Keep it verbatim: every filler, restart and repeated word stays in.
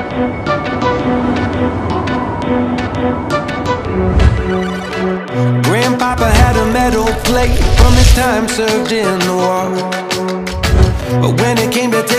Grandpapa had a metal plate from his time served in the war. But when it came to